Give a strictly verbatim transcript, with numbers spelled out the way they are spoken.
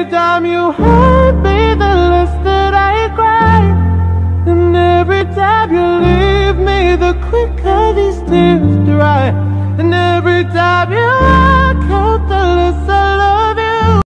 time you hurt me, the less that I cry. And every time you leave me, the quicker these tears dry. And every time you